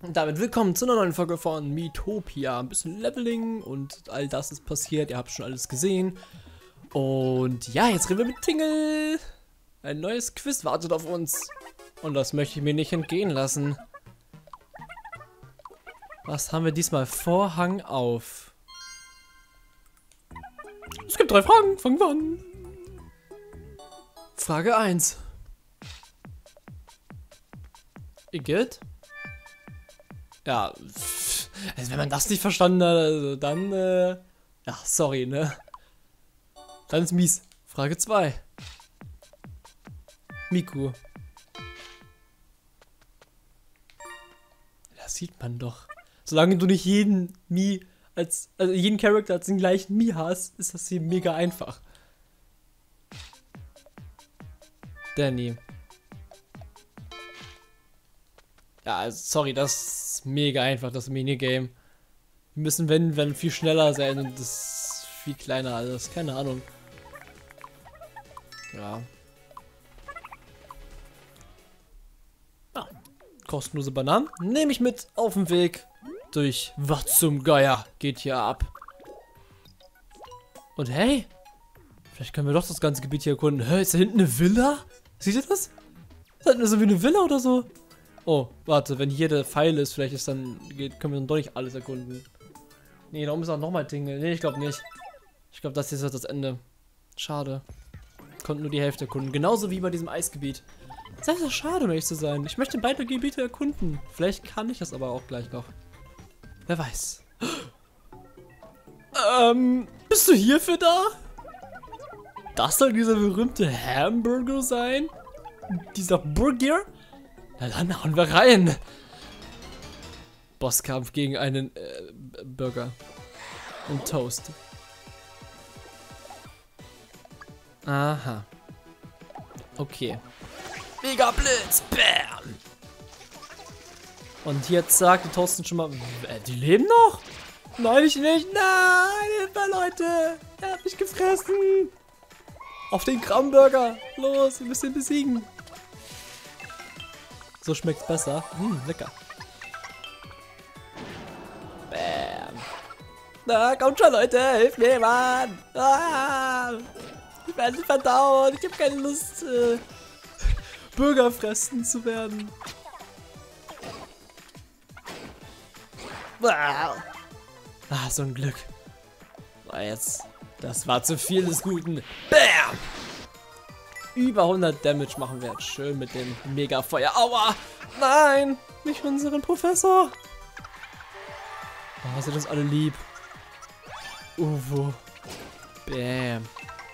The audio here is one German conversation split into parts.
Und damit willkommen zu einer neuen Folge von Miitopia. Ein bisschen Leveling und all das ist passiert. Ihr habt schon alles gesehen. Und ja, jetzt reden wir mit Tingle. Ein neues Quiz wartet auf uns. Und das möchte ich mir nicht entgehen lassen. Was haben wir diesmal? Vorhang auf. Es gibt 3 Fragen. Fangen wir an. Frage 1. Igitt? Ja, also wenn man das nicht verstanden hat, also dann, ja, sorry, ne? Dann ist mies. Frage 2. Miku. Das sieht man doch. Solange du nicht jeden jeden Charakter als den gleichen Mii hast, ist das hier mega einfach. Danny. Ja, also sorry, das ist mega einfach, das Minigame. Wir müssen, wenn viel schneller sein und das ist viel kleiner alles. Keine Ahnung. Ja. Ah, kostenlose Bananen. Nehme ich mit auf den Weg. Durch was zum Geier geht hier ab. Und hey, vielleicht können wir doch das ganze Gebiet hier erkunden. Hä, ist da hinten eine Villa? Seht ihr das? Ist da hinten so wie eine Villa oder so? Oh, warte, wenn hier der Pfeil ist, vielleicht ist dann, können wir dann doch nicht alles erkunden. Nee, da oben ist auch nochmal Tingle. Nee, ich glaube nicht. Ich glaube, das hier ist das Ende. Schade. Konnten nur die Hälfte erkunden. Genauso wie bei diesem Eisgebiet. Das ist ja schade, um ehrlich zu sein. Ich möchte beide Gebiete erkunden. Vielleicht kann ich das aber auch gleich noch. Wer weiß. Bist du hierfür da? Das soll dieser berühmte Hamburger sein? Dieser Burger? Na dann hauen wir rein. Bosskampf gegen einen Burger. Und Toast. Aha. Okay. Mega Blitz. Bam. Und jetzt sagt die Toasten schon mal, die leben noch? Nein, ich nicht. Nein, Hilfe, Leute. Er hat mich gefressen. Auf den Kramburger. Los, wir müssen ihn besiegen. So schmeckt's besser. Lecker. Bam. Na, kommt schon, Leute. Hilf mir, Mann. Ah, ich werde verdaut. Ich habe keine Lust, Burger fressen zu werden. Ah, so ein Glück. Jetzt. Das war zu viel des Guten. Bam! Über 100 Damage machen wir jetzt schön mit dem Mega-Feuer. Aua! Nein! Nicht unseren Professor! Oh, sind das alle lieb. Uwo. Bam.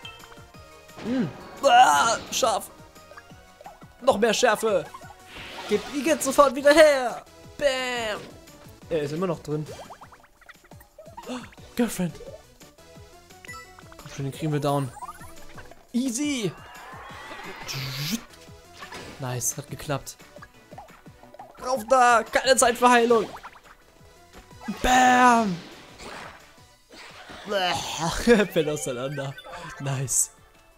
Scharf. Noch mehr Schärfe. Gib Igitt sofort wieder her. Bam. Er ist immer noch drin. Oh, Girlfriend. Komm schon, den kriegen wir down. Easy. Nice, hat geklappt. Rauf da, keine Zeit für Heilung. Bam. Fällt auseinander. Nice.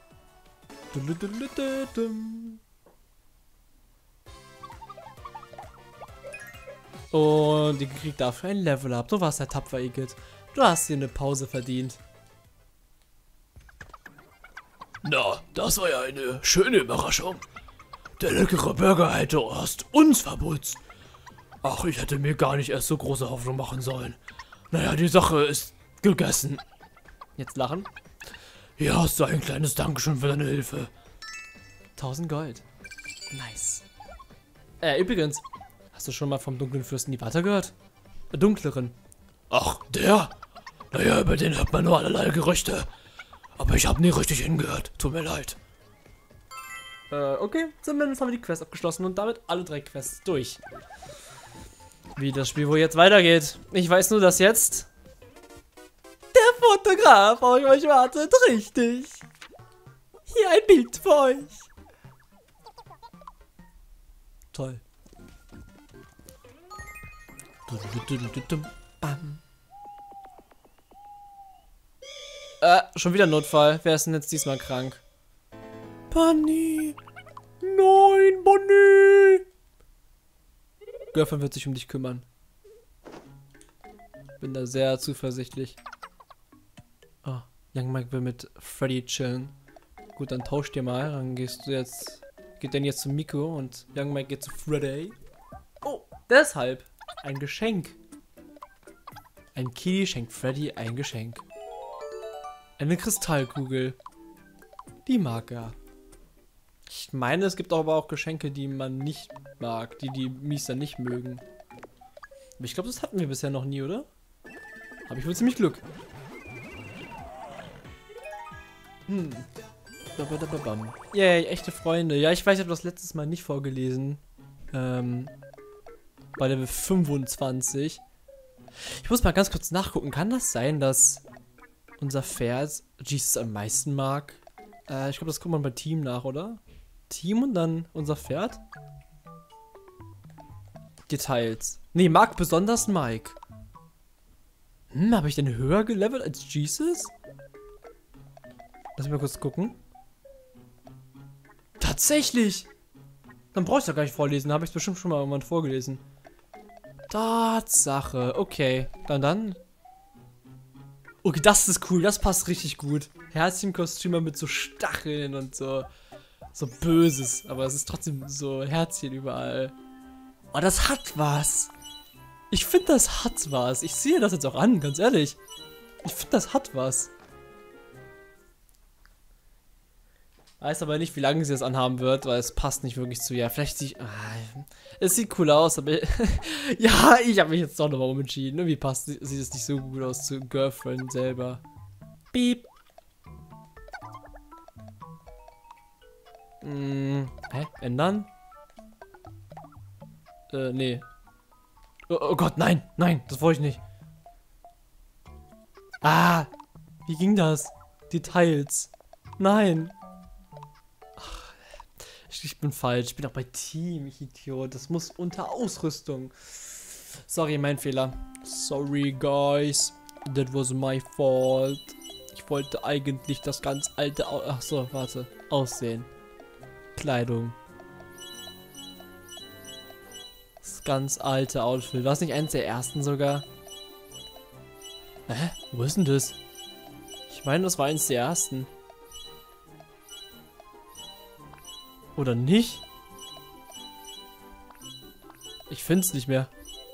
Und die kriegt dafür ein Level up. Du warst ja tapfer, Igitt. Du hast dir eine Pause verdient. Na, das war ja eine schöne Überraschung. Der leckere Burger hätte erst uns verputzt. Ach, ich hätte mir gar nicht erst so große Hoffnung machen sollen. Naja, die Sache ist gegessen. Jetzt lachen. Hier hast du ein kleines Dankeschön für deine Hilfe. 1000 Gold. Nice. Übrigens, hast du schon mal vom dunklen Fürsten Iwata gehört? Dunkleren. Ach, der? Naja, über den hört man nur allerlei Gerüchte. Aber ich habe nie richtig hingehört. Tut mir leid. Okay, zumindest haben wir die Quest abgeschlossen und damit alle 3 Quests durch. Wie das Spiel wohl jetzt weitergeht. Ich weiß nur, dass jetzt der Fotograf auf euch wartet. Richtig. Hier ein Bild für euch. Toll. Bam. Schon wieder Notfall. Wer ist denn jetzt diesmal krank? Bunny. Nein, Bunny. Girlfriend wird sich um dich kümmern. Bin da sehr zuversichtlich. Oh, Young Mike will mit Freddy chillen. Gut, dann tauscht ihr mal. Dann geht dann jetzt zu Miko und Young Mike geht zu Freddy. Oh, deshalb ein Geschenk. Ein Kitty schenkt Freddy ein Geschenk. Eine Kristallkugel. Die mag er. Ich meine, es gibt aber auch Geschenke, die man nicht mag, die Mies dann nicht mögen. Aber ich glaube, das hatten wir bisher noch nie, oder? Habe ich wohl ziemlich Glück. Yay, echte Freunde. Ja, ich weiß, ich habe das letztes Mal nicht vorgelesen. Bei Level 25. Ich muss mal ganz kurz nachgucken. Kann das sein, dass unser Pferd Jesus am meisten mag? Ich glaube, das guckt man bei Team nach, oder? Team und dann unser Pferd? Details. Nee, mag besonders Mike. Habe ich den höher gelevelt als Jesus? Lass mich mal kurz gucken. Tatsächlich! Dann brauche ich ja gar nicht vorlesen. Habe ich es bestimmt schon mal irgendwann vorgelesen. Tatsache. Okay. Dann. Okay, das ist cool. Das passt richtig gut. Herzchenkostüme mit so Stacheln und so. So Böses. Aber es ist trotzdem so Herzchen überall. Oh, das hat was. Ich finde, das hat was. Ich sehe das jetzt auch an, ganz ehrlich. Ich finde, das hat was. Weiß aber nicht, wie lange sie das anhaben wird, weil es passt nicht wirklich zu ihr. Vielleicht sieht... es sieht cool aus, aber... ja, ich habe mich jetzt doch nochmal umentschieden. Irgendwie sieht es nicht so gut aus zu Girlfriend selber. Piep. Hä? Ändern? Nee. Oh Gott, nein, das wollte ich nicht. Ah, wie ging das? Details. Nein. Ach, ich bin falsch. Ich bin auch bei Team, ich Idiot. Das muss unter Ausrüstung. Sorry, mein Fehler. Sorry, guys. That was my fault. Ich wollte eigentlich das ganz alte... Ach so, warte. Aussehen. Kleidung. Das ganz alte Outfit. War es nicht eins der ersten sogar? Hä? Wo ist denn das? Ich meine, das war eins der ersten. Oder nicht? Ich finde es nicht mehr.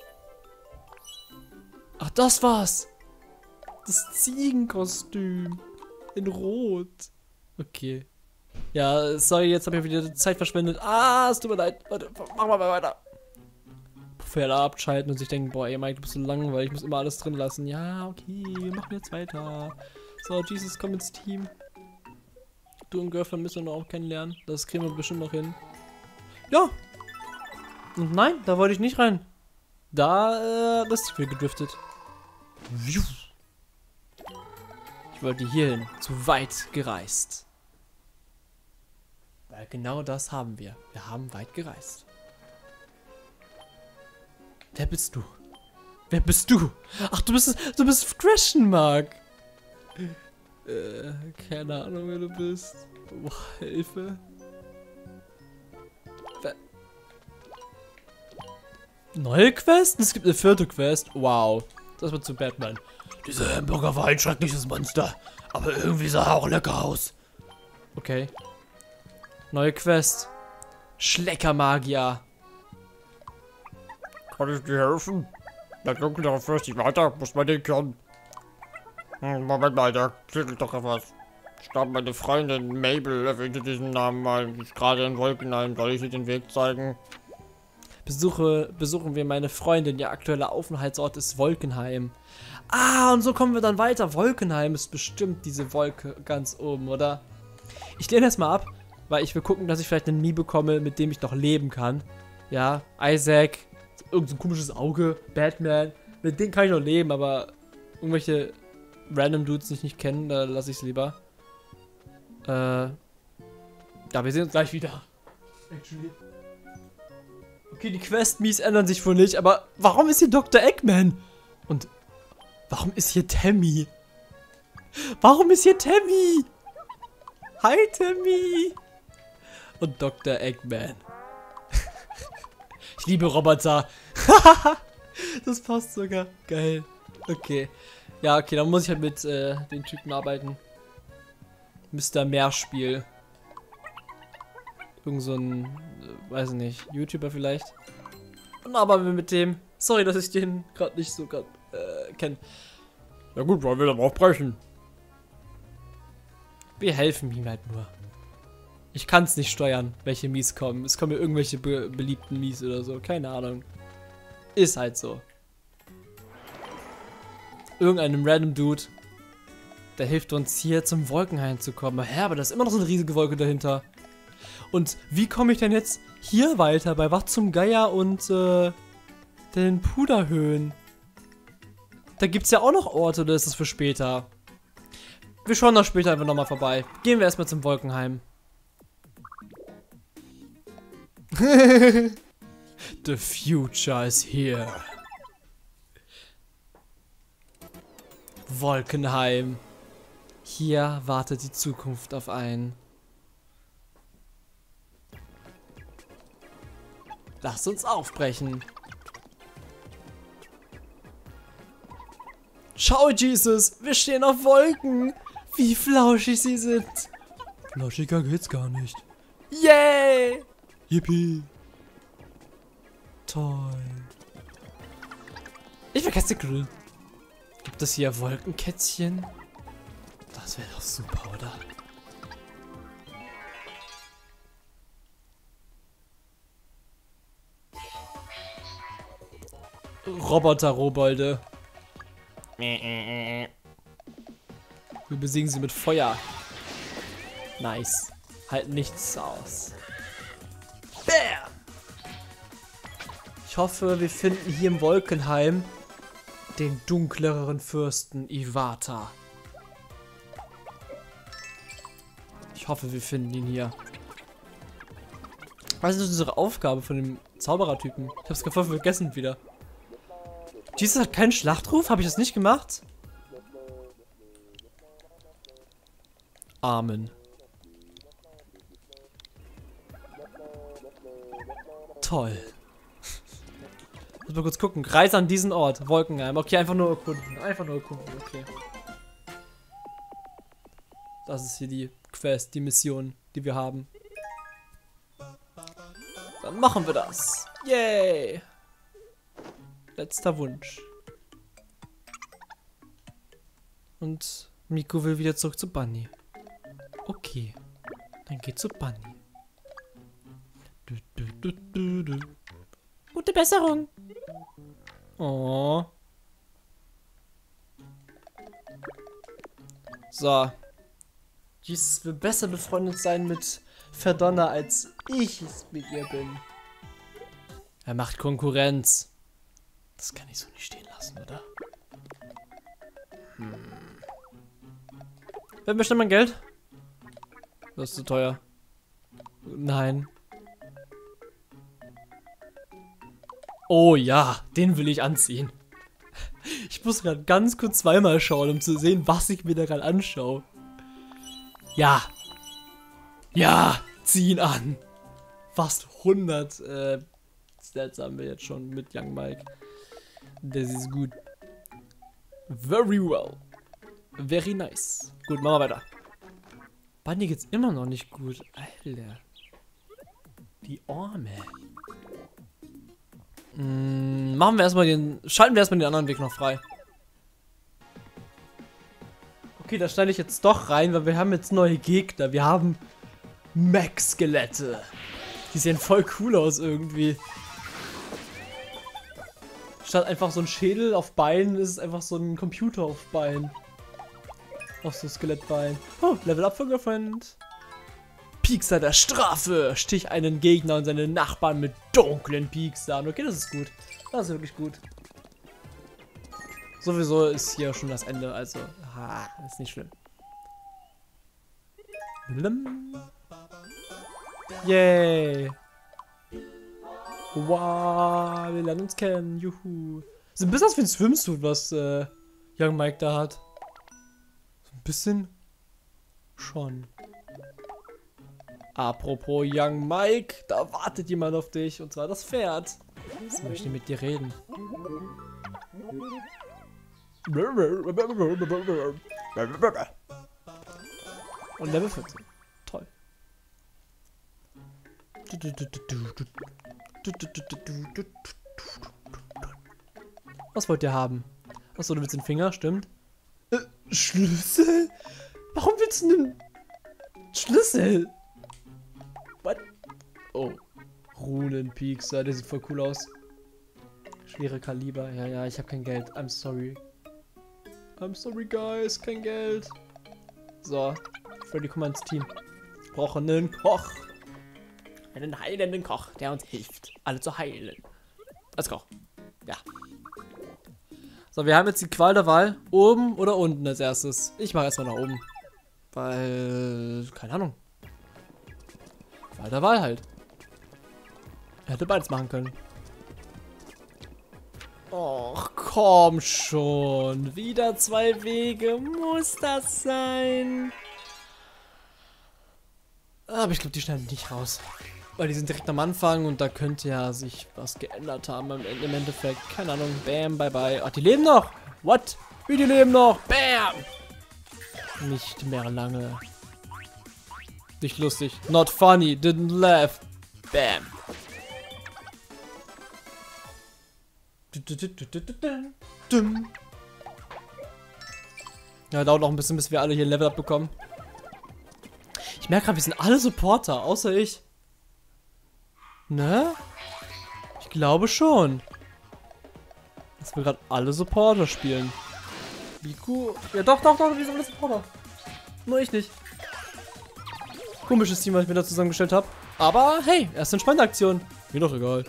Ach, das war's. Das Ziegenkostüm. In Rot. Okay. Ja, sorry, jetzt habe ich wieder Zeit verschwendet. Ah, es tut mir leid. Warte, machen wir mal weiter. Pferde abschalten und sich denken, boah, ey Mike, du bist so langweilig, ich muss immer alles drin lassen. Ja, okay, wir machen jetzt weiter. So, Jesus, komm ins Team. Du und Girlfriend müssen wir noch auch kennenlernen. Das kriegen wir bestimmt noch hin. Ja. Und nein, da wollte ich nicht rein. Da, das ist viel gedriftet. Ich wollte hier hin. Zu weit gereist. Weil genau das haben wir. Wir haben weit gereist. Wer bist du? Wer bist du? Ach, du bist Question Mark. Keine Ahnung, wer du bist. Boah, Hilfe. Neue Quest? Es gibt eine 4. Quest. Wow. Das wird zu Batman. Dieser Hamburger war ein schreckliches Monster. Aber irgendwie sah er auch lecker aus. Okay. Neue Quest. Schleckermagier. Kann ich dir helfen? Der dunkle Fürst nicht weiter, muss man den können. Moment mal, da klingelt doch etwas. Ich glaube, meine Freundin Mabel erwähnte diesen Namen mal. Die ist gerade in Wolkenheim. Soll ich ihr den Weg zeigen? Besuchen wir meine Freundin. Ihr aktueller Aufenthaltsort ist Wolkenheim. Ah, und so kommen wir dann weiter. Wolkenheim ist bestimmt diese Wolke ganz oben, oder? Ich lehne erstmal ab, weil ich will gucken, dass ich vielleicht einen Mii bekomme, mit dem ich noch leben kann. Ja, Isaac, irgend so ein komisches Auge, Batman. Mit denen kann ich noch leben, aber irgendwelche random Dudes, die ich nicht kenne, da lasse ich es lieber. Ja, wir sehen uns gleich wieder. Actually. Okay, die Quest-Mies ändern sich wohl nicht, aber warum ist hier Dr. Eggman? Und warum ist hier Tammy? Warum ist hier Tammy? Hi, Tammy. Und Dr. Eggman. Ich liebe Roboter. Das passt sogar. Geil. Okay. Ja, okay, dann muss ich halt mit den Typen arbeiten. Mr. Meerspiel. Irgend so ein, weiß nicht, YouTuber vielleicht. Und aber mit dem. Sorry, dass ich den gerade nicht so kenne. Ja gut, wollen wir dann aufbrechen? Wir helfen ihm halt nur. Ich kann es nicht steuern, welche Mies kommen. Es kommen ja irgendwelche beliebten Mies oder so. Keine Ahnung. Ist halt so. Irgendeinem random Dude, der hilft uns hier zum Wolkenhain zu kommen. Hä, aber da ist immer noch so eine riesige Wolke dahinter. Und wie komme ich denn jetzt hier weiter? Bei was zum Geier und den Puderhöhen? Da gibt es ja auch noch Orte, oder ist das für später? Wir schauen da später einfach nochmal vorbei. Gehen wir erstmal zum Wolkenheim. The future is here. Wolkenheim. Hier wartet die Zukunft auf einen. Lasst uns aufbrechen. Schau, Jesus, wir stehen auf Wolken. Wie flauschig sie sind. Flauschiger geht's gar nicht. Yay! Yippie. Toll. Ich will Kätzchen grillen. Gibt es hier Wolkenkätzchen? Das wäre doch super, oder? Roboter-Robolde. Wir besiegen sie mit Feuer. Nice. Halt nichts aus. Bam! Ich hoffe, wir finden hier im Wolkenheim den dunkleren Fürsten Iwata. Ich hoffe, wir finden ihn hier. Was ist unsere Aufgabe von dem Zauberertypen? Ich hab's voll vergessen wieder. Jesus hat keinen Schlachtruf? Habe ich das nicht gemacht? Amen. Toll. Muss mal kurz gucken. Reise an diesen Ort. Wolkenheim. Okay, einfach nur erkunden. Einfach nur erkunden. Okay. Das ist hier die Quest, die Mission, die wir haben. Dann machen wir das. Yay. Letzter Wunsch. Und Miko will wieder zurück zu Bunny. Okay. Dann geht zu Bunny. Gute Besserung. Oh. So. Jesus will besser befreundet sein mit Verdonna, als ich es mit ihr bin. Er macht Konkurrenz. Das kann ich so nicht stehen lassen, oder? Wer möchte mein Geld? Das ist zu teuer. Nein. Oh ja, den will ich anziehen. Ich muss gerade ganz kurz zweimal schauen, um zu sehen, was ich mir da gerade anschaue. Ja. Ja, zieh ihn an. Fast 100 Stats haben wir jetzt schon mit Young Mike. Das ist gut. Very well. Very nice. Gut, machen wir weiter. Bunny geht's immer noch nicht gut. Alter. Die Arme. Machen wir erstmal schalten wir erstmal den anderen Weg noch frei. Okay, da schneide ich jetzt doch rein, weil wir haben jetzt neue Gegner. Wir haben Mech-Skelette. Die sehen voll cool aus irgendwie. Statt einfach so ein Schädel auf Beinen ist es einfach so ein Computer auf Beinen. Auf so Skelettbein. Oh, Level Up für Girlfriend. Piekser der Strafe. Stich einen Gegner und seine Nachbarn mit dunklen Pieksern. Okay, das ist gut. Das ist wirklich gut. Sowieso ist hier schon das Ende, also ist nicht schlimm. Yay. Wow, wir lernen uns kennen. Juhu. Ist ein bisschen aus wie ein Swimsuit, was Young Mike da hat. So ein bisschen schon. Apropos Young Mike, da wartet jemand auf dich, und zwar das Pferd. Jetzt möchte ich mit dir reden. Und Level 14. Toll. Was wollt ihr haben? Achso, du willst den Finger, stimmt. Schlüssel? Warum willst du einen Schlüssel? What? Oh. Runenpiekser, der sieht voll cool aus. Schwere Kaliber. Ja, ich habe kein Geld. I'm sorry. I'm sorry, guys. Kein Geld. So. Freddy, komm mal ins Team. Wir brauchen einen Koch. Einen heilenden Koch, der uns hilft, alle zu heilen. Als Koch. Ja. So, wir haben jetzt die Qual der Wahl. Oben oder unten als erstes. Ich mache erstmal nach oben. Weil... keine Ahnung. Qual der Wahl halt. Er hätte beides machen können. Och, komm schon. Wieder 2 Wege. Muss das sein? Aber ich glaube, die schneiden nicht raus. Weil die sind direkt am Anfang und da könnte ja sich was geändert haben im Endeffekt. Keine Ahnung. Bam, bye bye. Ach, die leben noch. What? Wie, die leben noch? Bam! Nicht mehr lange. Nicht lustig. Not funny. Didn't laugh. Bam. Ja, dauert noch ein bisschen, bis wir alle hier Level up bekommen. Ich merke gerade, wir sind alle Supporter, außer ich. Ne? Ich glaube schon. Dass wir gerade alle Supporter spielen. Wie cool. Ja, doch, wir sind alle Supporter. Nur ich nicht. Komisches Team, was ich mir da zusammengestellt habe. Aber hey, erste entspannte Aktion. Mir doch egal.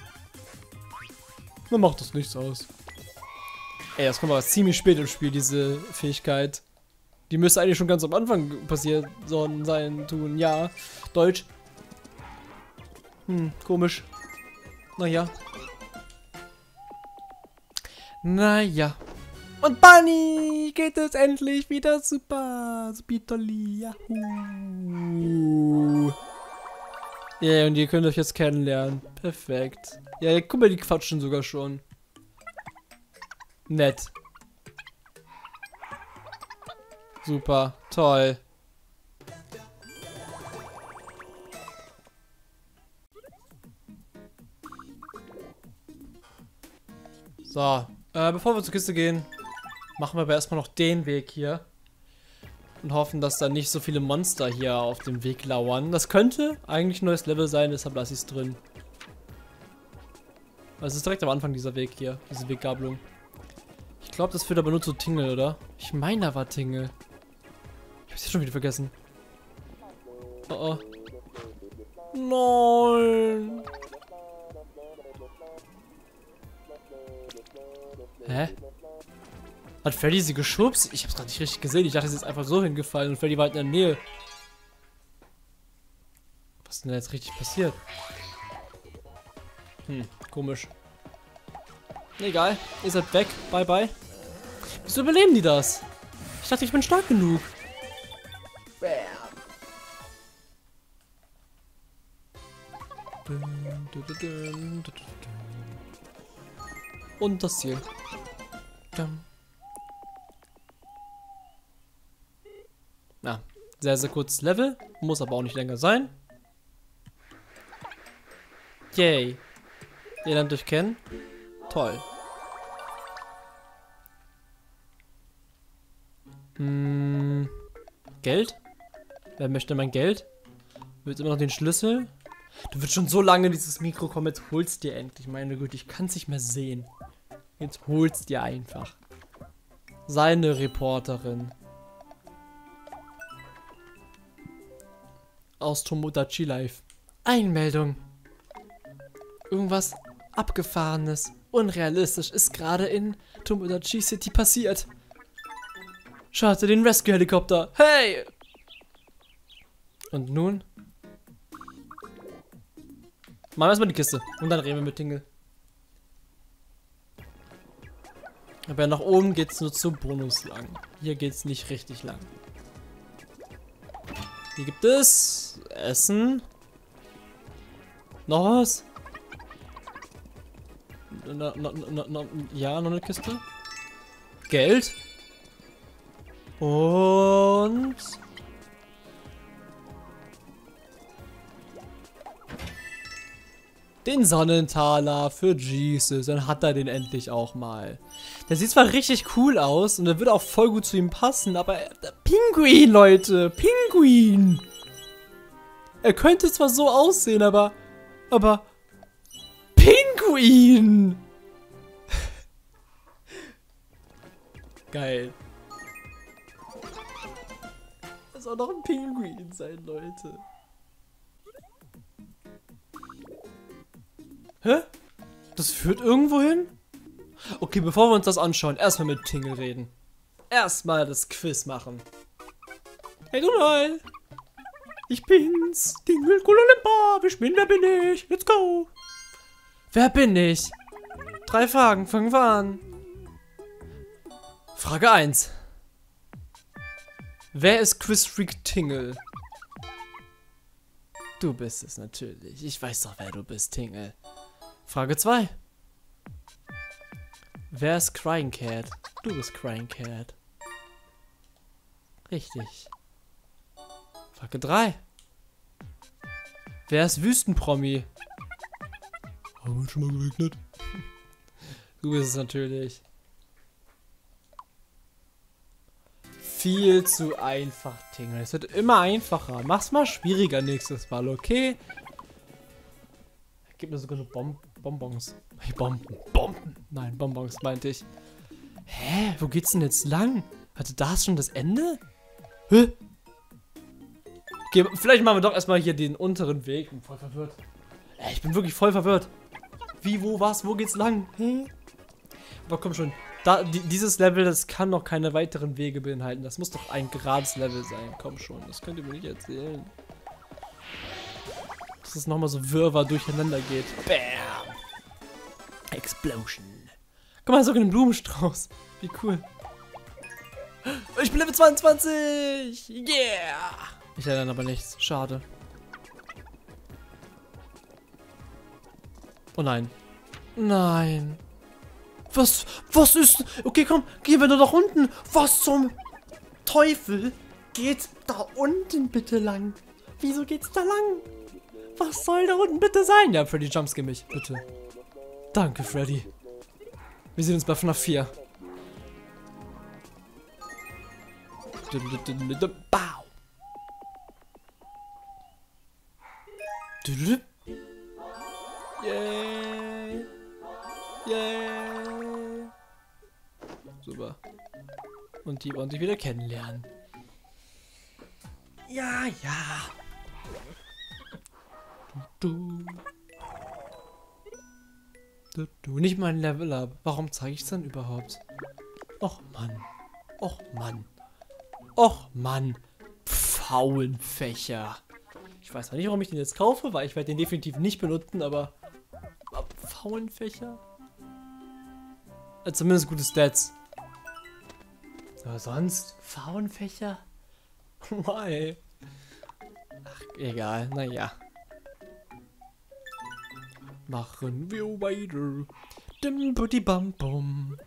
Mir macht das nichts aus. Ey, das kommt aber ziemlich spät im Spiel, diese Fähigkeit. Die müsste eigentlich schon ganz am Anfang passiert sein, tun. Ja, Deutsch. Komisch. Naja. Und Bunny geht es endlich wieder super. Spitoli, Yahoo. Ja, yeah, und ihr könnt euch jetzt kennenlernen. Perfekt. Ja, guck mal, die quatschen sogar schon. Nett. Super, toll. So, bevor wir zur Kiste gehen, machen wir aber erstmal noch den Weg hier. Und hoffen, dass da nicht so viele Monster hier auf dem Weg lauern. Das könnte eigentlich ein neues Level sein, deshalb lasse ich es drin. Also es ist direkt am Anfang dieser Weg hier, diese Weggabelung. Ich glaube, das führt aber nur zu Tingle, oder? Ich meine, da war Tingle. Ich hab's jetzt schon wieder vergessen. Oh oh. Nein. Hä? Hat Freddy sie geschubst? Ich hab's gerade nicht richtig gesehen. Ich dachte, sie ist einfach so hingefallen und Freddy war halt in der Nähe. Was ist denn da jetzt richtig passiert? Komisch. Egal, ihr seid weg. Bye bye. Wieso überleben die das? Ich dachte, ich bin stark genug. Und das Ziel. Na, sehr, sehr kurzes Level. Muss aber auch nicht länger sein. Yay. Ihr lernt euch kennen. Toll. Geld? Wer möchte mein Geld? Willst immer noch den Schlüssel? Du willst schon so lange dieses Mikro kommen, jetzt holst dir endlich. Meine Güte, ich kann es nicht mehr sehen. Jetzt holst dir einfach. Seine Reporterin. Aus Tomodachi Life. Einmeldung. Irgendwas Abgefahrenes, unrealistisch ist gerade in Tomodachi City passiert. Schalte den Rescue-Helikopter. Hey! Und nun? Machen wir erstmal die Kiste. Und dann reden wir mit Tingle. Aber nach oben geht's nur zum Bonus lang. Hier geht's nicht richtig lang. Hier gibt es Essen. Noch was? Ja, noch eine Kiste. Geld. Und... den Sonnentaler für Jesus. Dann hat er den endlich auch mal. Der sieht zwar richtig cool aus und der würde auch voll gut zu ihm passen, aber Pinguin, Leute. Pinguin. Er könnte zwar so aussehen, aber Pinguin. Geil. Das soll doch ein Pinguin sein, Leute. Hä? Das führt irgendwo hin? Okay, bevor wir uns das anschauen, erstmal mit Tingle reden. Erstmal das Quiz machen. Hey Donald! Ich bin's! Tingle Kulalimba! Wer bin ich? Let's go! Wer bin ich? 3 Fragen, fangen wir an. Frage 1. Wer ist Quizfreak Tingle? Du bist es natürlich. Ich weiß doch, wer du bist, Tingle. Frage 2. Wer ist Crying Cat? Du bist Crying Cat. Richtig. Frage 3. Wer ist Wüstenpromi? Haben wir schon mal geregnet? Du bist es natürlich. Viel zu einfach, Tingle. Es wird immer einfacher. Mach's mal schwieriger nächstes Mal, okay? Gib mir sogar so Bonbons. Bomben. Nein, Bonbons meinte ich. Hä? Wo geht's denn jetzt lang? Hatte das schon das Ende? Hä? Okay, vielleicht machen wir doch erstmal hier den unteren Weg. Ich bin voll verwirrt. Ich bin wirklich voll verwirrt. Wie, wo, was, wo geht's lang? Hä? Aber komm schon. Dieses Level, das kann noch keine weiteren Wege beinhalten. Das muss doch ein gerades Level sein. Komm schon, das könnt ihr mir nicht erzählen. Dass es nochmal so Wirrwarr durcheinander geht. Bam! Explosion. Guck mal, sogar einen Blumenstrauß. Wie cool. Ich bin Level 22! Yeah! Ich lerne aber nichts. Schade. Oh nein. Nein. Was ist... Okay, komm, gehen wir nur nach unten. Was zum Teufel geht da unten bitte lang? Wieso geht's da lang? Was soll da unten bitte sein? Ja, Freddy, jumpscare mich, bitte. Danke, Freddy. Wir sehen uns bei FNAF 4. Bau. Yay. Yay. Super. Und die wollen sich wieder kennenlernen. Ja, ja. Du, nicht mein Level Up. Warum zeige ich es dann überhaupt? Och Mann. Och Mann. Och Mann. Pfauenfächer. Ich weiß noch nicht, warum ich den jetzt kaufe, weil ich werde den definitiv nicht benutzen, aber Pfauenfächer? Zumindest gute Stats. Aber sonst Pfauenfächer? Why? Ach, egal. Naja. Machen wir weiter. Dim-buddi-bam-bum.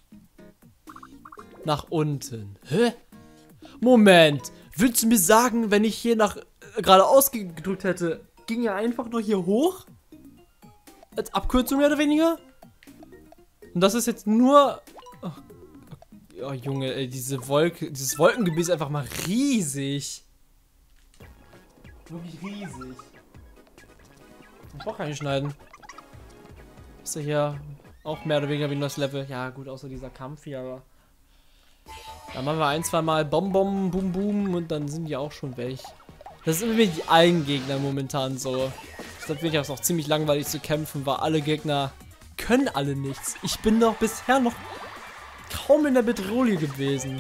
Nach unten. Hä? Moment. Willst du mir sagen, wenn ich hier nach geradeaus gedrückt hätte, ging er einfach nur hier hoch? Als Abkürzung mehr oder weniger? Und das ist jetzt nur... Oh Junge, ey, diese Wolke, dieses Wolkengebiet ist einfach mal riesig. Wirklich riesig. Ich brauch nicht schneiden. Ist ja hier auch mehr oder weniger wie das Level. Ja gut, außer dieser Kampf hier, aber... Dann machen wir 1, 2 Mal Bom, Bom, Boom, Boom und dann sind die auch schon weg. Das sind irgendwie die allen Gegner momentan so. Ich glaube, wirklich auch ziemlich langweilig zu kämpfen, weil alle Gegner können alle nichts. Ich bin doch bisher noch kaum in der Bedrohung gewesen.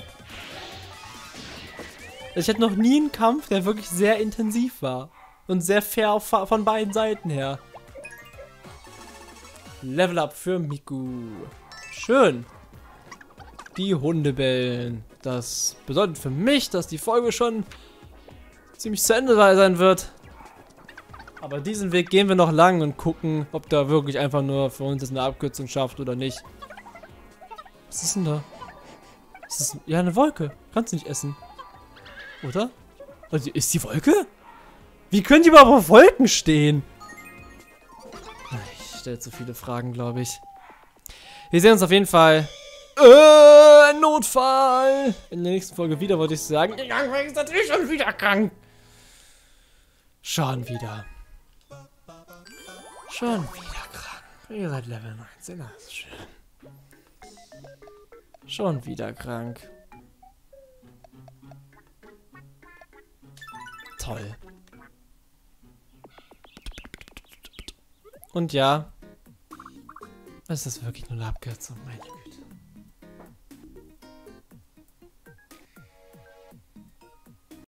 Ich hatte noch nie einen Kampf, der wirklich sehr intensiv war. Und sehr fair von beiden Seiten her. Level Up für Miku. Schön. Die Hunde bellen. Das bedeutet für mich, dass die Folge schon ziemlich zu Ende sein wird. Aber diesen Weg gehen wir noch lang und gucken, ob da wirklich einfach nur für uns jetzt eine Abkürzung schafft oder nicht. Was ist denn da? Ist das, ja, eine Wolke. Kannst du nicht essen. Oder? Also, ist die Wolke? Wie können die überhaupt auf Wolken stehen? Ich stelle zu viele Fragen, glaube ich. Wir sehen uns auf jeden Fall. Notfall! In der nächsten Folge wieder, wollte ich sagen. Die Young ist natürlich schon wieder krank. Schon wieder. Schon wieder krank. Ihr seid Level 19, das ist schön. Schon wieder krank. Toll. Und ja, es ist wirklich nur eine Abkürzung, meine Güte.